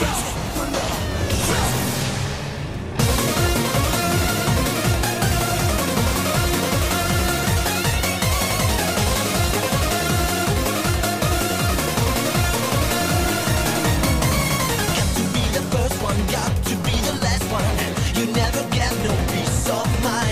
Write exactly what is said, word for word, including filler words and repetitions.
Got to be the first one, got to be the last one. You never get no peace of mind.